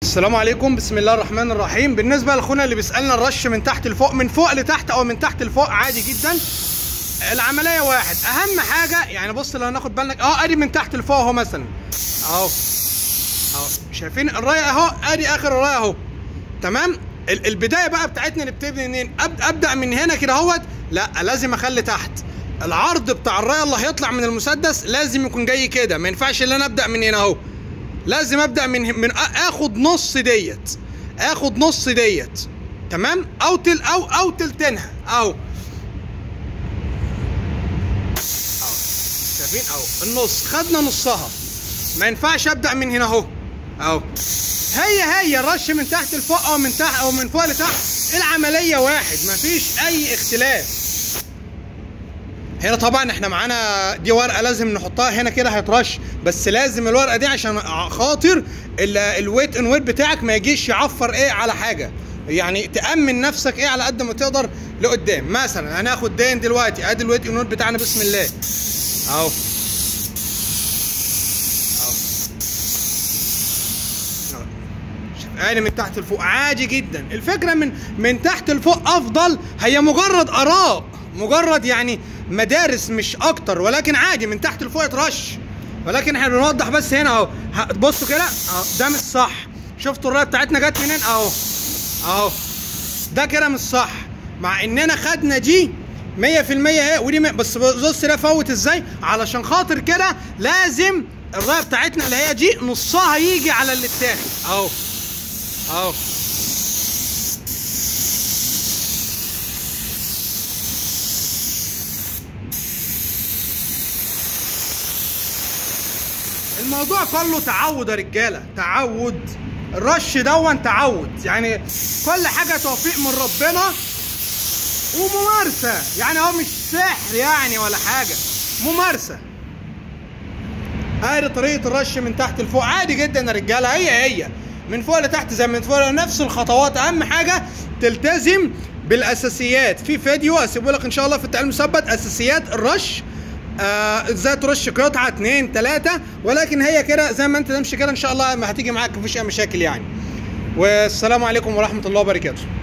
السلام عليكم، بسم الله الرحمن الرحيم. بالنسبه لاخونا اللي بيسالنا الرش من تحت لفوق، من فوق لتحت او من تحت لفوق، عادي جدا. العمليه واحد. اهم حاجه يعني بص لو ناخد بالك ادي من تحت لفوق اهو، مثلا اهو شايفين الرايه اهو، ادي اخر الرايه اهو، تمام. البدايه بقى بتاعتنا نبتدي منين؟ ابدا من هنا كده اهوت. لا، لازم اخلي تحت العرض بتاع الرايه اللي هيطلع من المسدس لازم يكون جاي كده، ما ينفعش ان انا ابدا من هنا اهو. لازم ابدا من اخد نص ديت، اخد نص ديت، تمام، او تلتينها اهو. شايفين اهو النص، خدنا نصها، ما ينفعش ابدا من هنا اهو. اهو هي الرش من تحت لفوق او من تحت او من فوق لتحت، العمليه واحد، مفيش اي اختلاف. هنا طبعا احنا معانا دي ورقه لازم نحطها هنا كده هيترش، بس لازم الورقه دي عشان خاطر الويت ان ويت بتاعك ما يجيش يعفر على حاجه، يعني تامن نفسك على قد ما تقدر لقدام. مثلا هناخد دين دلوقتي، ادي الويت ان ويت بتاعنا، بسم الله اهو. ادي من تحت لفوق عادي جدا. الفكره من تحت لفوق افضل، هي مجرد اراء، مجرد يعني مدارس مش اكتر، ولكن عادي من تحت لفوق يترش، ولكن احنا بنوضح بس هنا اهو. بصوا كده اهو، ده مش صح. شفتوا الرايه بتاعتنا جت منين اهو اهو، ده كده مش صح، مع اننا خدنا دي 100% ودي بس بص ده فوت ازاي. علشان خاطر كده لازم الرايه بتاعتنا اللي هي دي نصها يجي على اللي اتاخد اهو اهو. الموضوع كله تعود يا رجاله، تعود. الرش دون تعود، يعني كل حاجه توفيق من ربنا وممارسه، يعني هو مش سحر يعني ولا حاجه، ممارسه. ادي طريقه الرش من تحت لفوق عادي جدا يا رجاله، هي من فوق لتحت زي من فوق، نفس الخطوات. اهم حاجه تلتزم بالاساسيات. في فيديو اسيبه لك ان شاء الله في التعليم المثبت، اساسيات الرش، ازاي ترش قطعه 2 3، ولكن هي كده زي ما انت تمشي كده ان شاء الله ما هتيجي معاك، مفيش اي مشاكل يعني. والسلام عليكم ورحمه الله وبركاته.